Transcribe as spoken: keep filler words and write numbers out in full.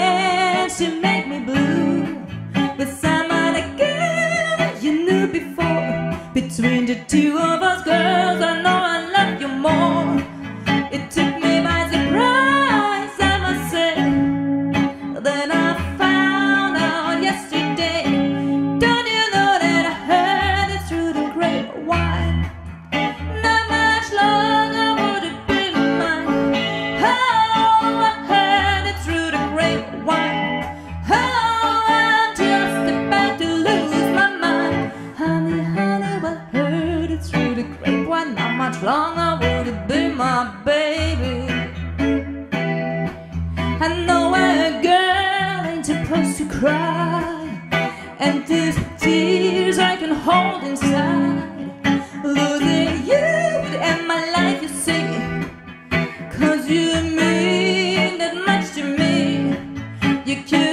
and she made me blue. With somebody girl you knew before. Between the two of us girls, I know I love you more. It took me by surprise, I must say. Then I found out yesterday. Don't you know that I heard it through the grapevine? Not much longer would it be mine. Oh, I heard it through the grapevine. Oh, I'm just about to lose my mind. Honey, honey, I heard it through the grapevine. Not much longer would it be my baby. I know a girl ain't supposed to cry, and these tears I can hold inside. Losing you and my life, you see, 'cause you mean that much to me. You could